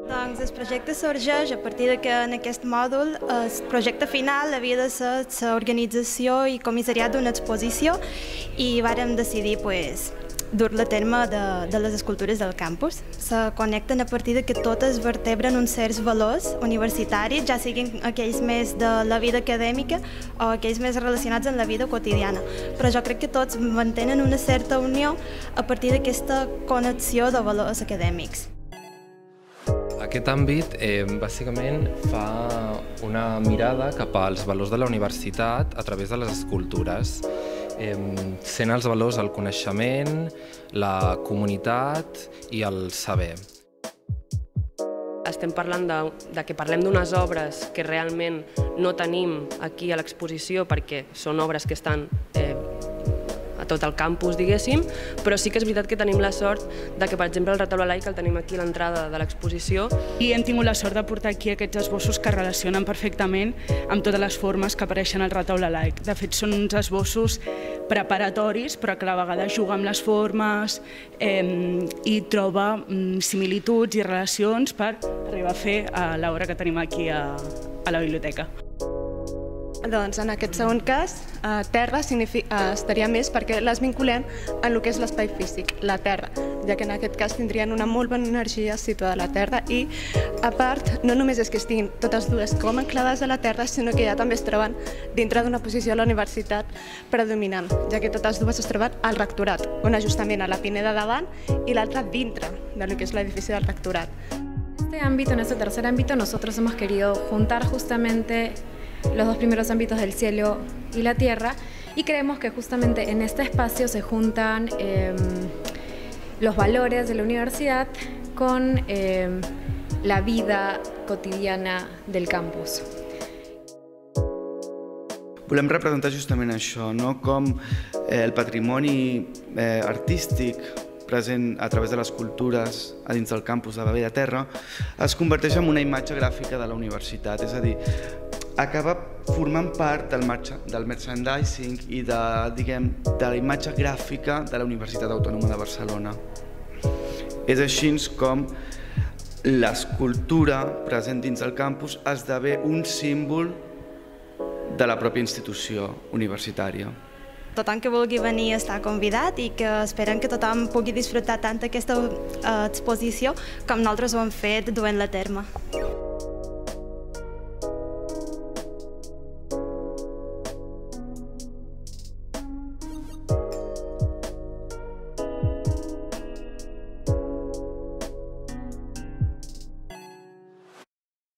Doncs el projecte sorgeix a partir que en aquest mòdul el projecte final havia de ser l'organització i comissariat d'una exposició i vàrem decidir dur-la a terme de les escultures del campus. Se connecten a partir que totes vertebren uns certs valors universitaris, ja siguin aquells més de la vida acadèmica o aquells més relacionats amb la vida quotidiana. Però jo crec que tots mantenen una certa unió a partir d'aquesta connexió de valors acadèmics. Aquest àmbit bàsicament fa una mirada cap als valors de la universitat a través de les escultures, sent els valors el coneixement, la comunitat i el saber. Estem parlant de que parlem d'unes obres que realment no tenim aquí a l'exposició perquè són obres que estan a tot el campus, diguéssim, però sí que és veritat que tenim la sort de que, per exemple, el retaule laic el tenim aquí a l'entrada de l'exposició. I hem tingut la sort de portar aquí aquests esbossos que es relacionen perfectament amb totes les formes que apareixen al retaule laic. De fet, són uns esbossos preparatoris, però que a la vegada juga amb les formes i troba similituds i relacions per arribar a fer l'obra que tenim aquí a la biblioteca. Doncs en aquest segon cas, terra estaria més perquè les vinculem en el que és l'espai físic, la terra, ja que en aquest cas tindrien una molt bona energia situada a la terra i, a part, no només és que estiguin totes dues com enclavades a la terra, sinó que ja també es troben dintre d'una posició a la universitat predominant, ja que totes dues es troben al rectorat, una justament a la Pineda davant i l'altra dintre del que és l'edifici del rectorat. En este tercer ámbito, nosotros hemos querido juntar justamente los dos primeros ámbitos del cielo y la tierra y creemos que justamente en este espacio se juntan los valores de la universidad con la vida cotidiana del campus. Volem representar justament això, com el patrimoni artístic present a través de les cultures a dins del campus de la Vella Terra es converteix en una imatge gràfica de la universitat, és a dir, acaba formant part del merchandising i de la imatge gràfica de la Universitat Autònoma de Barcelona. És així com l'escultura present dins del campus esdevé un símbol de la pròpia institució universitària. Tothom que vulgui venir està convidat i que esperen que tothom pugui disfrutar tant aquesta exposició com nosaltres ho hem fet duent-la a terme.